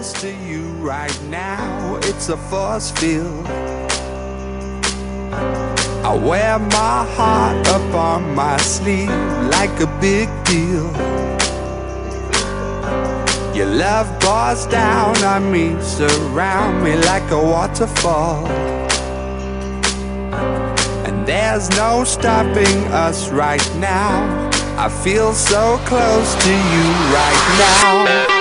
close to you right now. It's a force field. I wear my heart up on my sleeve like a big deal. Your love pours down on me, surround me like a waterfall. And there's no stopping us right now. I feel so close to you right now.